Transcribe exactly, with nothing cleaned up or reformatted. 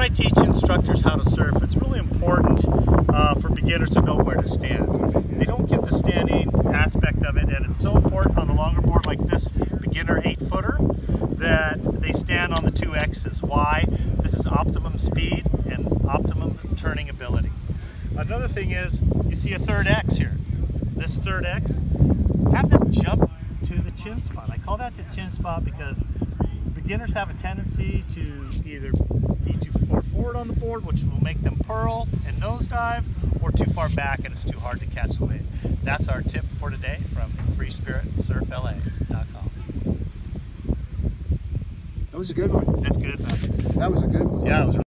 I teach instructors how to surf, it's really important uh, for beginners to know where to stand. They don't get the standing aspect of it, and it's so important on a longer board like this beginner eight footer that they stand on the two X's. Why? This is optimum speed and optimum turning ability. Another thing is, you see a third X here. This third X, have them jump to the chin spot. I call that the chin spot because beginners have a tendency to either be too far forward on the board, which will make them purl and nosedive, or too far back and it's too hard to catch the wave. That's our tip for today from free spirit surf L A dot com. That was a good one. That's good, man. That was a good one. Yeah, it was